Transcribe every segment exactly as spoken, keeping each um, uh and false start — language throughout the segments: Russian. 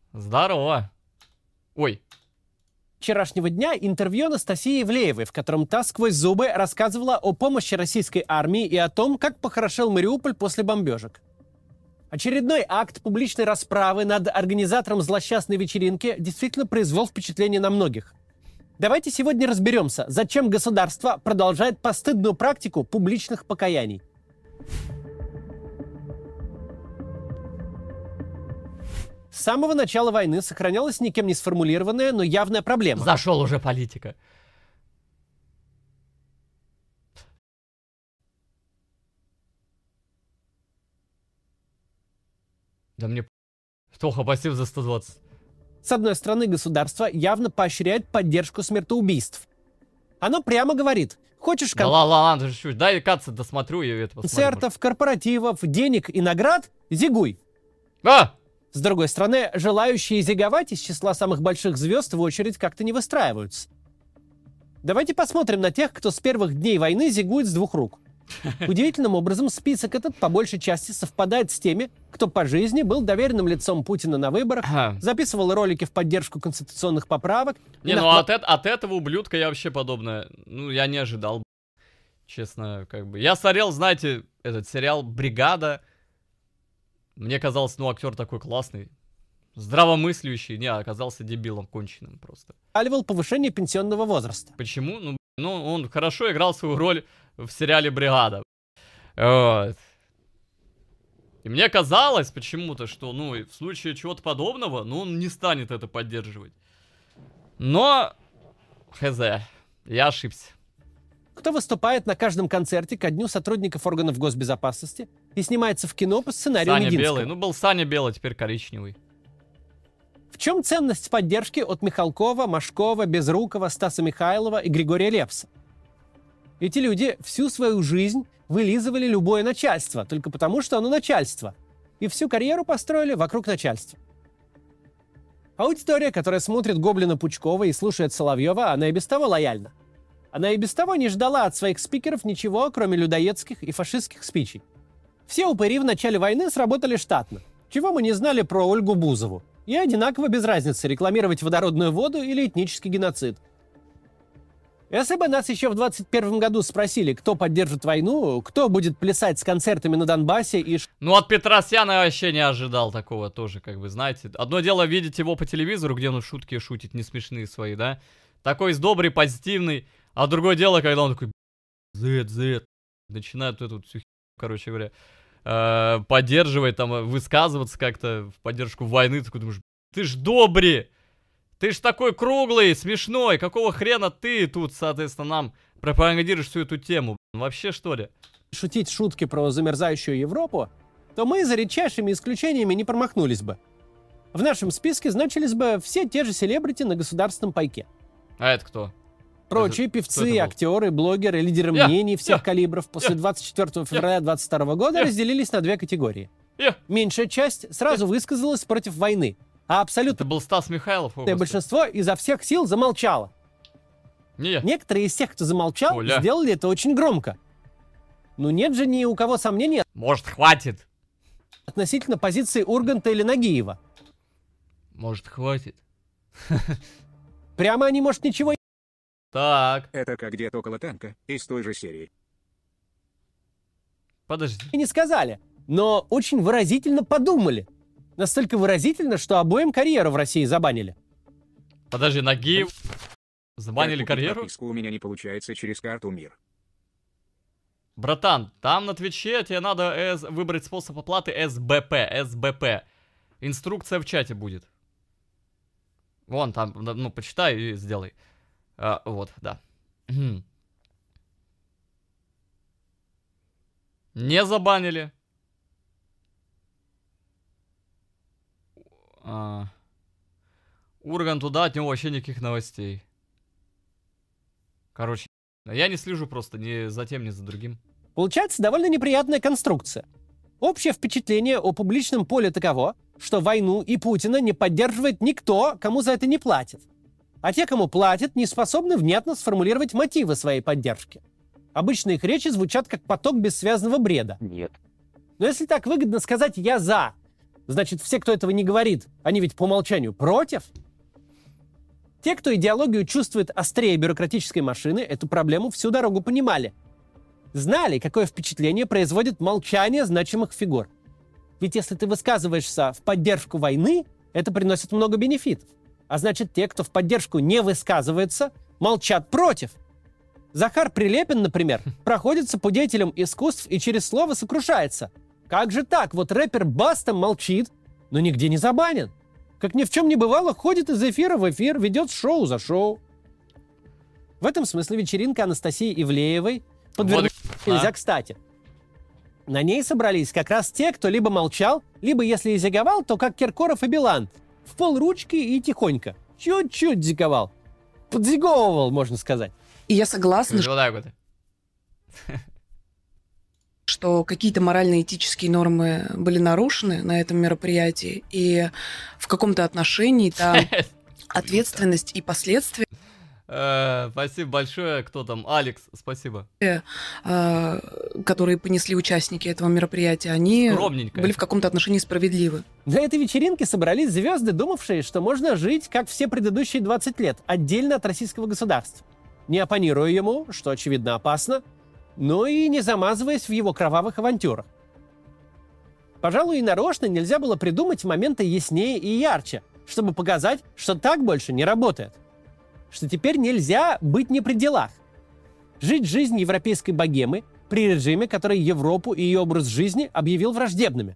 Здорово. Ой. Вчерашнего дня интервью Анастасии Ивлеевой, в котором та сквозь зубы рассказывала о помощи российской армии и о том, как похорошел Мариуполь после бомбежек. Очередной акт публичной расправы над организатором злосчастной вечеринки действительно произвел впечатление на многих. Давайте сегодня разберемся, зачем государство продолжает постыдную практику публичных покаяний. С самого начала войны сохранялась никем не сформулированная, но явная проблема. Зашел уже политика. Да мне плохо, пассив за сто двадцать. С одной стороны, государство явно поощряет поддержку смертоубийств. Оно прямо говорит, хочешь кон... Да ладно, ладно, чуть-чуть, дай каца досмотрю, я это посмотрю. Концертов, корпоративов, денег и наград, зигуй. А! С другой стороны, желающие зиговать из числа самых больших звезд в очередь как-то не выстраиваются. Давайте посмотрим на тех, кто с первых дней войны зигует с двух рук. Удивительным образом список этот по большей части совпадает с теми, кто по жизни был доверенным лицом Путина на выборах, записывал ролики в поддержку конституционных поправок. Не, ну от, от этого ублюдка я вообще подобное, ну я не ожидал, честно, как бы. Я смотрел, знаете, этот сериал «Бригада». Мне казалось, ну, актер такой классный, здравомыслящий, не, оказался дебилом конченным просто. Аливал повышение пенсионного возраста. Почему? Ну, ну, он хорошо играл свою роль в сериале «Бригада». Вот. И мне казалось почему-то, что, ну, в случае чего-то подобного, ну, он не станет это поддерживать. Но, хз, я ошибся. Кто выступает на каждом концерте ко дню сотрудников органов госбезопасности и снимается в кино по сценарию Саня Мединского. Белый. Ну, был Саня Белый, теперь коричневый. В чем ценность поддержки от Михалкова, Машкова, Безрукова, Стаса Михайлова и Григория Лепса? Эти люди всю свою жизнь вылизывали любое начальство, только потому, что оно начальство. И всю карьеру построили вокруг начальства. Аудитория, которая смотрит Гоблина Пучкова и слушает Соловьева, она и без того лояльна. Она и без того не ждала от своих спикеров ничего, кроме людоедских и фашистских спичей. Все упыри в начале войны сработали штатно. Чего мы не знали про Ольгу Бузову. И одинаково без разницы, рекламировать водородную воду или этнический геноцид. Если бы нас еще в двадцать первом году спросили, кто поддержит войну, кто будет плясать с концертами на Донбассе и... Ну, от Петросяна я вообще не ожидал такого тоже, как бы, знаете. Одно дело видеть его по телевизору, где он шутки шутит, не смешные свои, да? Такой добрый, позитивный. А другое дело, когда он такой, зет, зет, начинает эту всю, короче говоря, э, поддерживать, там, высказываться как-то в поддержку войны. Ты такой думаешь, ты ж добрый, ты ж такой круглый, смешной, какого хрена ты тут, соответственно, нам пропагандируешь всю эту тему? Вообще, что ли? Шутить шутки про замерзающую Европу, то мы за редчайшими исключениями не промахнулись бы. В нашем списке значились бы все те же селебрити на государственном пайке. А это кто? Прочие это, певцы, актеры, блогеры, лидеры yeah, мнений всех yeah, калибров после yeah, двадцать четвёртого февраля двадцать второго года yeah. разделились на две категории. Yeah. Меньшая часть сразу yeah. высказалась против войны, а абсолютно... Это был Стас Михайлов. О, большинство изо всех сил замолчало. Yeah. Некоторые из тех, кто замолчал, Оля. сделали это очень громко. Ну нет же ни у кого сомнений... Может, хватит? Относительно позиции Урганта или Нагиева. Может, хватит? Прямо они, может, ничего... Так. Это как дед около танка, из той же серии. Подожди. И не сказали, но очень выразительно подумали. Настолько выразительно, что обоим карьеру в России забанили. Подожди, Нагиев забанили карьеру? Подписку у меня не получается через карту МИР. Братан, там на Твиче тебе надо эс... выбрать способ оплаты эс бэ пэ. эс бэ пэ. Инструкция в чате будет. Вон там, ну, почитай и сделай. А, вот, да. Не забанили. А, Ургант туда, от него вообще никаких новостей. Короче, я не слежу просто ни за тем, ни за другим. Получается довольно неприятная конструкция. Общее впечатление о публичном поле таково, что войну и Путина не поддерживает никто, кому за это не платит. А те, кому платят, не способны внятно сформулировать мотивы своей поддержки. Обычно их речи звучат как поток бессвязного бреда. Нет. Но если так выгодно сказать «я за», Значит, все, кто этого не говорит, они ведь по умолчанию против? Те, кто идеологию чувствует острее бюрократической машины, эту проблему всю дорогу понимали. Знали, какое впечатление производит молчание значимых фигур. Ведь если ты высказываешься в поддержку войны, это приносит много бенефитов. А значит, те, кто в поддержку не высказывается, молчат против. Захар Прилепин, например, проходится по деятелям искусств и через слово сокрушается. Как же так? Вот рэпер Баста молчит, но нигде не забанен. Как ни в чем не бывало, ходит из эфира в эфир, ведет шоу за шоу. В этом смысле вечеринка Анастасии Ивлеевой подвернулась Вот, нельзя а. кстати. На ней собрались как раз те, кто либо молчал, либо, если и зиговал, то как Киркоров и Билан. В полручки и тихонько. Чуть-чуть зиговал. Подзиговывал, можно сказать. И я согласна, Вот так вот. что какие-то морально-этические нормы были нарушены на этом мероприятии, и в каком-то отношении там ответственность и последствия, Э, Спасибо большое. Кто там? Алекс, спасибо. э, которые понесли участники этого мероприятия, они Скромненько. были в каком-то отношении справедливы. На этой вечеринке собрались звезды, думавшие, что можно жить, как все предыдущие двадцать лет, отдельно от российского государства. Не оппонируя ему, что, очевидно, опасно, но и не замазываясь в его кровавых авантюрах. Пожалуй, и нарочно нельзя было придумать моменты яснее и ярче, чтобы показать, что так больше не работает. Что теперь нельзя быть не при делах. Жить жизнь европейской богемы при режиме, который Европу и ее образ жизни объявил враждебными.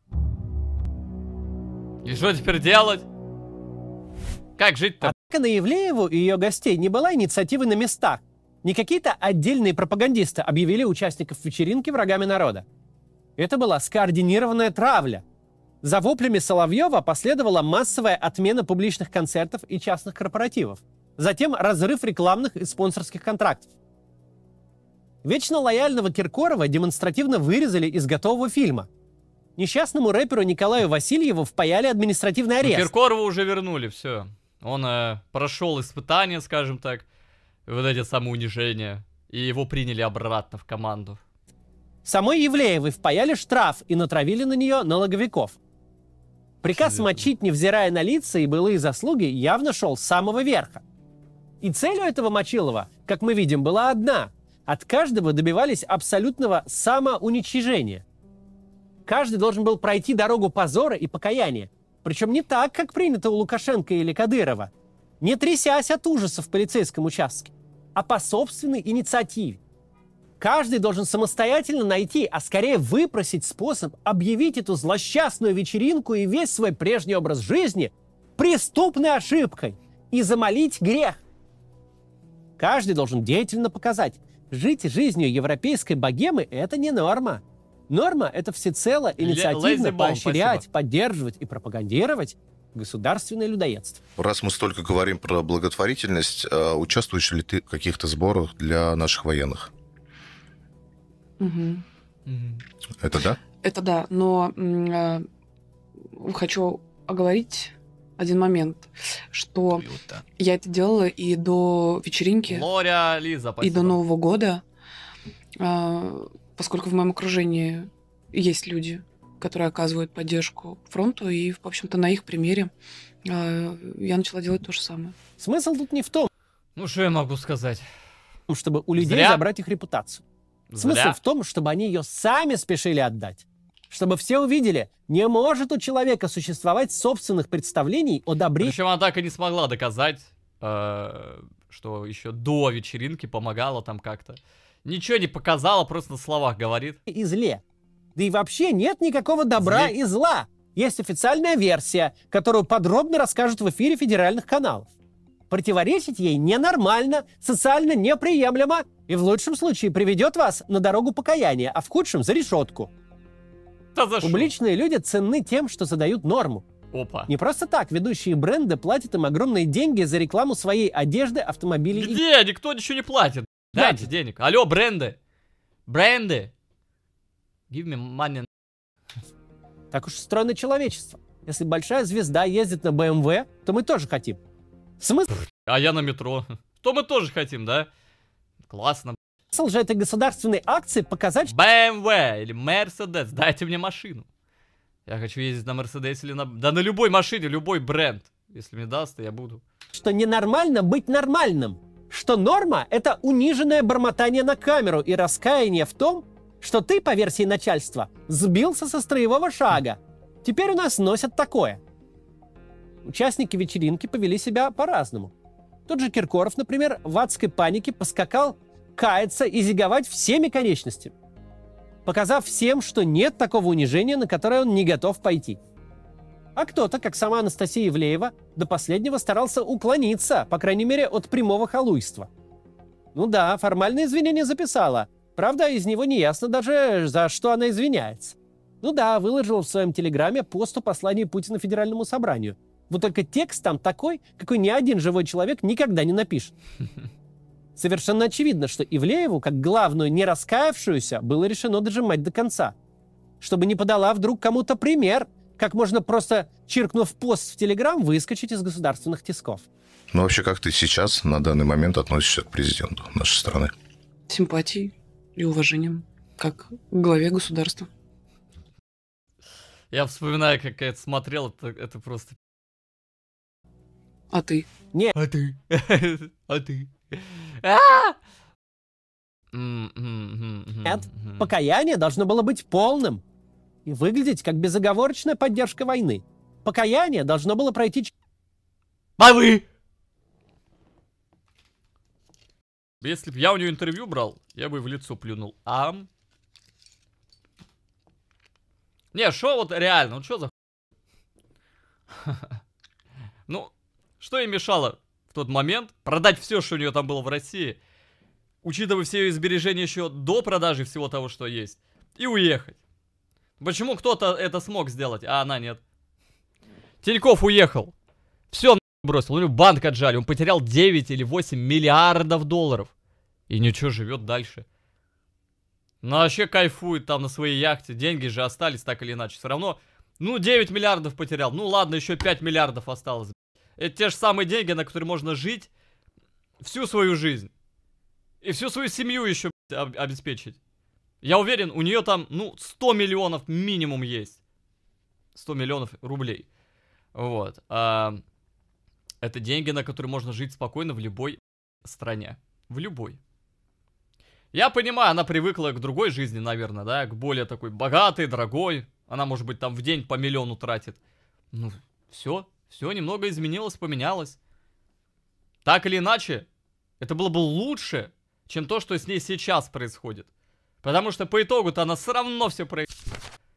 И что теперь делать? Как жить-то? Однако на Ивлееву и ее гостей не была инициативы на местах. Не какие-то отдельные пропагандисты объявили участников вечеринки врагами народа. Это была скоординированная травля. За воплями Соловьева последовала массовая отмена публичных концертов и частных корпоративов. Затем разрыв рекламных и спонсорских контрактов. Вечно лояльного Киркорова демонстративно вырезали из готового фильма. Несчастному рэперу Николаю Васильеву впаяли административный Ну, арест. Киркорова уже вернули, все. Он э, прошел испытания, скажем так, вот эти самоунижения, и его приняли обратно в команду. Самой Ивлеевой впаяли штраф и натравили на нее налоговиков. Приказ Серьезно? мочить, невзирая на лица и былые заслуги, явно шел с самого верха. И целью этого Мочилова, как мы видим, была одна. От каждого добивались абсолютного самоуничижения. Каждый должен был пройти дорогу позора и покаяния. Причем не так, как принято у Лукашенко или Кадырова. Не трясясь от ужаса в полицейском участке, а по собственной инициативе. Каждый должен самостоятельно найти, а скорее выпросить способ объявить эту злосчастную вечеринку и весь свой прежний образ жизни преступной ошибкой и замолить грех. Каждый должен деятельно показать, жить жизнью европейской богемы – это не норма. Норма – это всецело инициативно Lazy Bone, поощрять, спасибо. поддерживать и пропагандировать государственное людоедство. Раз мы столько говорим про благотворительность, а участвуешь ли ты в каких-то сборах для наших военных? Мгм. Мгм. Это да? Это да, но м, э, хочу оговорить один момент, что Круто. я это делала и до вечеринки, Лоря, Лиза, и спасибо. до Нового года, а, поскольку в моем окружении есть люди, которые оказывают поддержку фронту, и, в общем-то, на их примере а, я начала делать то же самое. Смысл тут не в том, Ну, что я могу сказать? чтобы у людей Зря. забрать их репутацию. Смысл Зря. в том, чтобы они ее сами спешили отдать. Чтобы все увидели, не может у человека существовать собственных представлений о добре Причем она так и не смогла доказать, э, что еще до вечеринки помогала там как-то. Ничего не показала, просто на словах говорит. и зле. Да и вообще нет никакого добра Зле. и зла. Есть официальная версия, которую подробно расскажут в эфире федеральных каналов. Противоречить ей ненормально, социально неприемлемо и в лучшем случае приведет вас на дорогу покаяния, а в худшем за решетку. Да за что? Публичные люди ценны тем, что задают норму. Опа. Не просто так ведущие бренды платят им огромные деньги за рекламу своей одежды, автомобилей и... Где? Никто ничего не платит. Дайте Дайте. денег. Алло, бренды. Бренды. Give me money. Так уж устроено человечество. Если большая звезда ездит на бэ эм вэ, то мы тоже хотим. Смысл А я на метро. Что мы тоже хотим, да? Классно. же этой государственной акции показать, бэ эм вэ или Mercedes. Дайте мне машину. Я хочу ездить на Мерседесе или на... Да на любой машине, любой бренд. Если мне даст, то я буду. Что ненормально быть нормальным. Что норма — это униженное бормотание на камеру и раскаяние в том, что ты, по версии начальства, сбился со строевого шага. Теперь у нас носят такое. Участники вечеринки повели себя по-разному. Тот же Киркоров, например, в адской панике поскакал каяться и зиговать всеми конечностями, показав всем, что нет такого унижения, на которое он не готов пойти. А кто-то, как сама Анастасия Ивлеева, до последнего старался уклониться, по крайней мере, от прямого халуйства. Ну да, формальное извинение записала. Правда, из него не ясно даже, за что она извиняется. Ну да, выложила в своем телеграме пост о послании Путина Федеральному собранию. Вот только текст там такой, какой ни один живой человек никогда не напишет. Совершенно очевидно, что Ивлееву, как главную не раскаявшуюся, было решено дожимать до конца. Чтобы не подала вдруг кому-то пример, как можно просто, чиркнув пост в Телеграм, выскочить из государственных тисков. Ну, вообще, как ты сейчас, на данный момент, относишься к президенту нашей страны? Симпатией и уважением, как к главе государства. Я вспоминаю, как я это смотрел, это, это просто... А ты? Нет. А ты? А ты? А! Нет, покаяние должно было быть полным и выглядеть как безоговорочная поддержка войны. Покаяние должно было пройти... А вы? Если бы я у нее интервью брал, я бы в лицо плюнул. Ам? Не, шо вот реально, ну что за... Ну, что ей мешало в тот момент продать все, что у нее там было в России, учитывая все ее сбережения еще до продажи всего того, что есть, и уехать? Почему кто-то это смог сделать, а она нет? Тиньков уехал. Все бросил. У него банк отжали. Он потерял девять или восемь миллиардов долларов. И ничего, живет дальше. Ну, вообще кайфует там на своей яхте. Деньги же остались так или иначе. Все равно, ну, девять миллиардов потерял. Ну, ладно, еще пять миллиардов осталось. Это те же самые деньги, на которые можно жить всю свою жизнь. И всю свою семью еще обеспечить. Я уверен, у нее там, ну, сто миллионов минимум есть. сто миллионов рублей. Вот. А, это деньги, на которые можно жить спокойно в любой стране. В любой. Я понимаю, она привыкла к другой жизни, наверное, да, к более такой богатой, дорогой. Она, может быть, там в день по миллиону тратит. Ну, все, все немного изменилось, поменялось. Так или иначе, это было бы лучше, чем то, что с ней сейчас происходит. Потому что по итогу-то она все равно все происходит.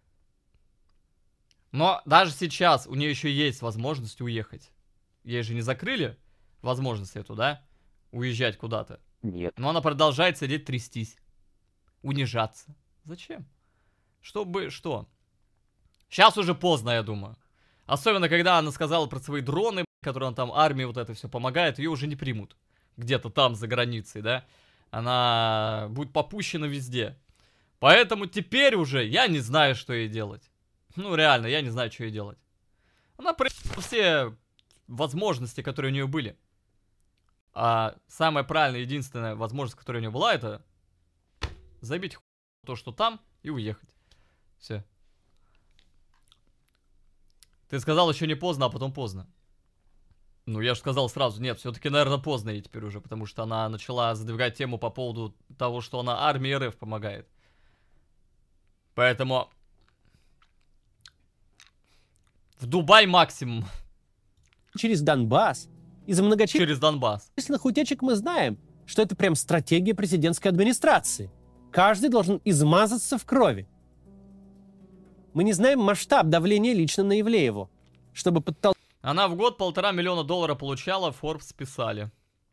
Но даже сейчас у нее еще есть возможность уехать. Ей же не закрыли возможность эту, да? Уезжать куда-то. Нет. Но она продолжает сидеть трястись. Унижаться. Зачем? Чтобы что? Сейчас уже поздно, я думаю. Особенно, когда она сказала про свои дроны, которые она там, армии вот это все помогает, ее уже не примут. Где-то там, за границей, да? Она будет попущена везде. Поэтому теперь уже я не знаю, что ей делать. Ну, реально, я не знаю, что ей делать. Она проявила все возможности, которые у нее были. А самая правильная, единственная возможность, которая у нее была, это забить то, что там, и уехать. Все. Ты сказал, еще не поздно, а потом поздно. Ну, я же сказал сразу, нет, все-таки, наверное, поздно ей теперь уже, потому что она начала задвигать тему по поводу того, что она армии РФ помогает. Поэтому в Дубай максимум. Через Донбасс. Из-за многочисленных Через Донбасс. утечек мы знаем, что это прям стратегия президентской администрации. Каждый должен измазаться в крови. Мы не знаем масштаб давления лично на Ивлееву, чтобы подтолкнуть. Она в год полтора миллиона долларов получала, Forbes писали.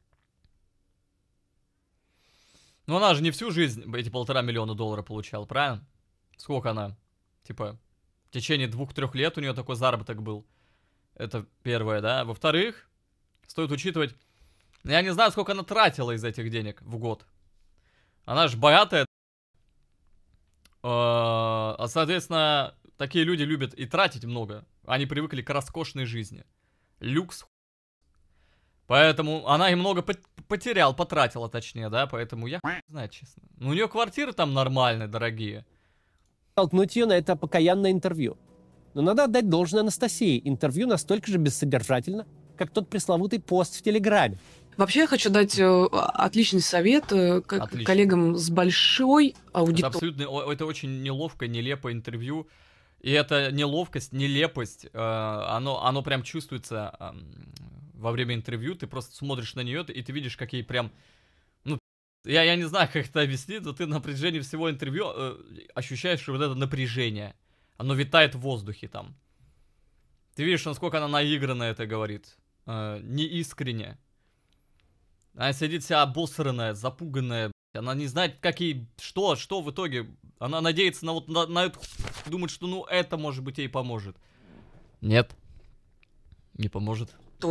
Но она же не всю жизнь эти полтора миллиона долларов получала, правильно? Сколько она? Типа, в течение двух-трех лет у нее такой заработок был. Это первое, да? Во-вторых, стоит учитывать, я не знаю, сколько она тратила из этих денег в год. Она же богатая. А, соответственно, такие люди любят и тратить много. Они привыкли к роскошной жизни. Люкс. Поэтому она и много потеряла, потратила, точнее, да? Поэтому я не знаю, честно. Ну, у нее квартиры там нормальные, дорогие. Толкнуть ее на это покаянное интервью. Но надо отдать должное Анастасии. Интервью настолько же бессодержательно, как тот пресловутый пост в Телеграме. Вообще я хочу дать э, отличный совет э, к Отлично. коллегам с большой Это аудиторией. абсолютно, о- это очень неловкое, нелепое интервью. И эта неловкость, нелепость, э, оно, оно прям чувствуется э, во время интервью. Ты просто смотришь на нее, и ты видишь, какие прям... Ну, я, я не знаю, как это объяснить, но ты на протяжении всего интервью э, ощущаешь вот это напряжение. Оно витает в воздухе там. Ты видишь, насколько она наигранно это говорит. Э, неискренне. Она сидит вся обосранная, запуганная. Она не знает, как ей... Что, что в итоге? Она надеется на вот на, на эту... Думает, что ну это, может быть, ей поможет. Нет. Не поможет.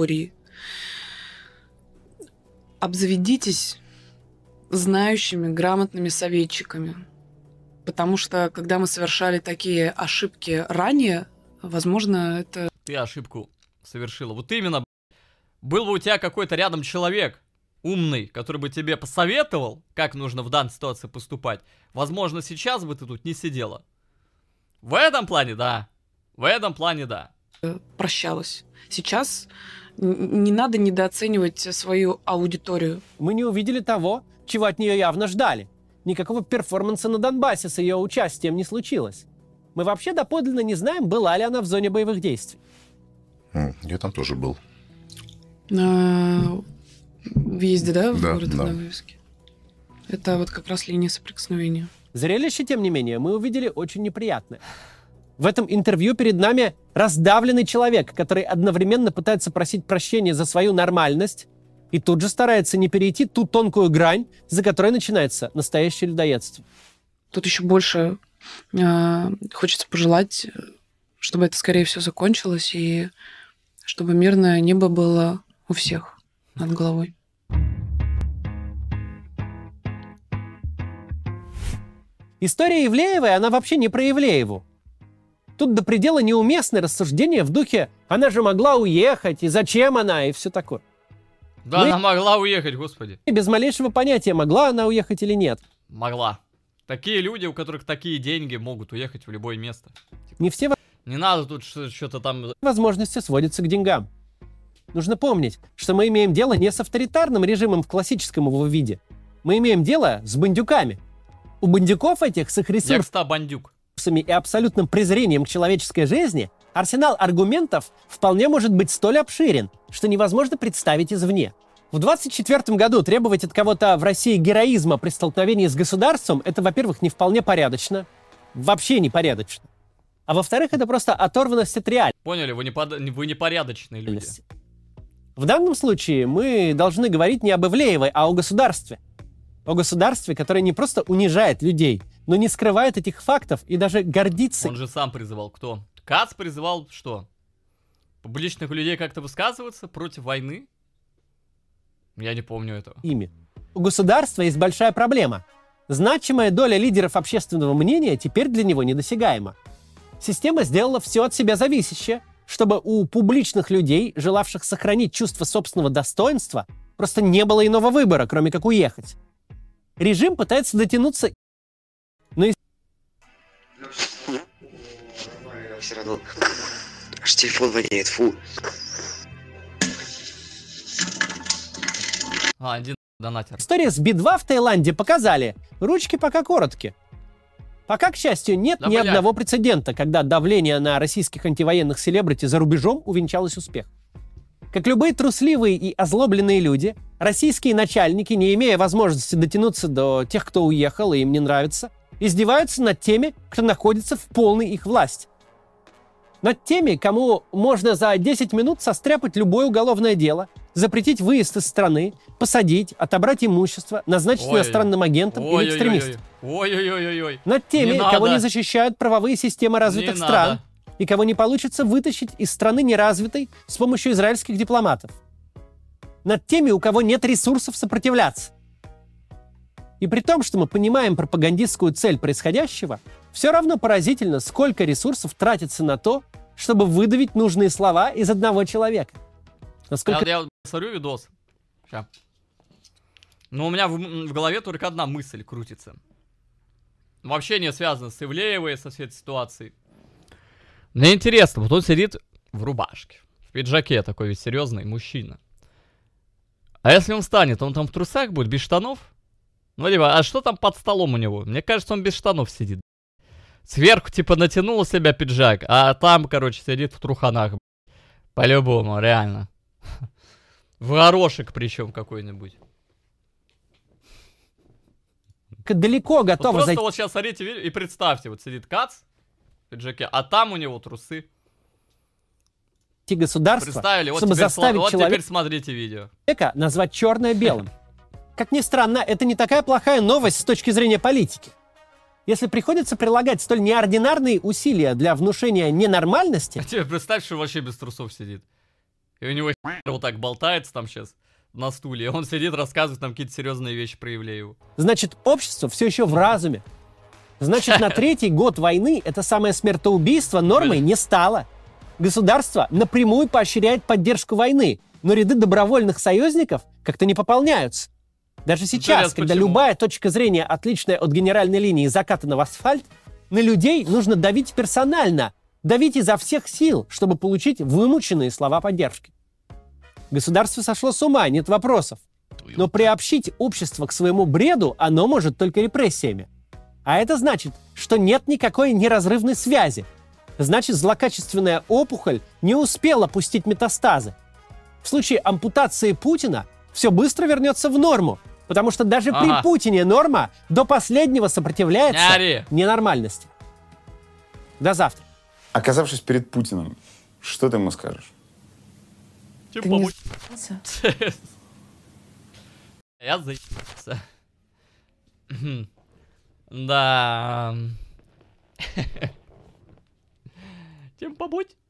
Обзаведитесь знающими, грамотными советчиками. Потому что, когда мы совершали такие ошибки ранее, возможно, это... Ты ошибку совершила. Вот именно, был бы у тебя какой-то рядом человек умный, который бы тебе посоветовал, как нужно в данной ситуации поступать, возможно, сейчас бы ты тут не сидела. В этом плане, да. В этом плане, да. прощалась. Сейчас н- не надо недооценивать свою аудиторию. Мы не увидели того, чего от нее явно ждали. Никакого перформанса на Донбассе с ее участием не случилось. Мы вообще доподлинно не знаем, была ли она в зоне боевых действий. М, Я там тоже был. На въезде, да, в Да, город да. на вывеске? Это вот как раз линия соприкосновения. Зрелище, тем не менее, мы увидели очень неприятное. В этом интервью перед нами раздавленный человек, который одновременно пытается просить прощения за свою нормальность и тут же старается не перейти ту тонкую грань, за которой начинается настоящее людоедство. Тут еще больше э, хочется пожелать, э, чтобы это скорее всего закончилось, и чтобы мирное небо было у всех над головой. История Ивлеевой, она вообще не про Ивлееву. Тут до предела неуместное рассуждение в духе «она же могла уехать, и зачем она?» и все такое. Да, Мы- она могла уехать, господи. И без малейшего понятия, могла она уехать или нет. Могла. Такие люди, у которых такие деньги, могут уехать в любое место. Не все Не надо тут что-то там... возможности сводятся к деньгам. Нужно помнить, что мы имеем дело не с авторитарным режимом в классическом его виде. Мы имеем дело с бандюками. У бандюков этих с их ресурсами Якста Бандюк. и абсолютным презрением к человеческой жизни арсенал аргументов вполне может быть столь обширен, что невозможно представить извне. В двадцать четвёртом году требовать от кого-то в России героизма при столкновении с государством — это, во-первых, не вполне порядочно, вообще непорядочно. А во-вторых, это просто оторванность от реальности. Поняли, вы, не под... вы непорядочные люди. В данном случае мы должны говорить не об Ивлеевой, а о государстве. О государстве, которое не просто унижает людей, но не скрывает этих фактов и даже гордится Он же сам призывал. Кто? Кац призывал что? Публичных людей как-то высказываться против войны? Я не помню этого. ими. У государства есть большая проблема. Значимая доля лидеров общественного мнения теперь для него недосягаема. Система сделала все от себя зависящее, чтобы у публичных людей, желавших сохранить чувство собственного достоинства, просто не было иного выбора, кроме как уехать. Режим пытается дотянуться, но и Все равно. Аж телефон воняет, фу. А, один донатер. история с би два в Таиланде показали, ручки пока короткие. Пока, к счастью, нет Да, ни блядь. одного прецедента, когда давление на российских антивоенных селебрити за рубежом увенчалось успехом. Как любые трусливые и озлобленные люди, российские начальники, не имея возможности дотянуться до тех, кто уехал и им не нравится, издеваются над теми, кто находится в полной их власти. Над теми, кому можно за десять минут состряпать любое уголовное дело, запретить выезд из страны, посадить, отобрать имущество, назначить Ой-ой-ой. иностранным агентом или экстремистом. Ой-ой-ой-ой-ой. Над теми, Не кого надо. не защищают правовые системы развитых Не стран, надо. и кого не получится вытащить из страны неразвитой с помощью израильских дипломатов. Над теми, у кого нет ресурсов сопротивляться. И при том, что мы понимаем пропагандистскую цель происходящего, все равно поразительно, сколько ресурсов тратится на то, чтобы выдавить нужные слова из одного человека. Насколько Я, я смотрю видос. Ща. Но у меня в, в голове только одна мысль крутится. Вообще не связано с Ивлеевой, со всей этой ситуацией. Мне интересно, вот он сидит в рубашке, в пиджаке такой весь серьезный мужчина. А если он встанет, он там в трусах будет, без штанов? Ну, либо, а что там под столом у него? Мне кажется, он без штанов сидит. Сверху, типа, натянул у себя пиджак, а там, короче, сидит в труханах. По-любому, реально. В горошек причем какой-нибудь. Далеко Вот готова просто зайти вот сейчас смотрите видео и представьте, вот сидит Кац в пиджаке, а там у него трусы. государство, Представили? Вот, чтобы теперь, заставить вот человека теперь смотрите видео. назвать черное белым. Как ни странно, это не такая плохая новость с точки зрения политики. Если приходится прилагать столь неординарные усилия для внушения ненормальности... А тебе представь, что вообще без трусов сидит. И у него вот так болтается там сейчас на стуле, и он сидит, рассказывает нам какие-то серьезные вещи про Ивлееву. Значит, общество все еще в разуме. Значит, на третий год войны это самое смертоубийство нормой не стало. Государство напрямую поощряет поддержку войны, но ряды добровольных союзников как-то не пополняются. Даже сейчас, Интересно, когда почему? любая точка зрения, отличная от генеральной линии, закатана в асфальт, на людей нужно давить персонально, давить изо всех сил, чтобы получить вымученные слова поддержки. Государство сошло с ума, нет вопросов. Но приобщить общество к своему бреду оно может только репрессиями. А это значит, что нет никакой неразрывной связи. Значит, злокачественная опухоль не успела пустить метастазы. В случае ампутации Путина все быстро вернется в норму, потому что даже Ага. при Путине норма до последнего сопротивляется Не ори. ненормальности. До завтра. Оказавшись перед Путиным, что ты ему скажешь? Чем Ты не помочь? за***ся? Я заебался. Да. Чем побудь?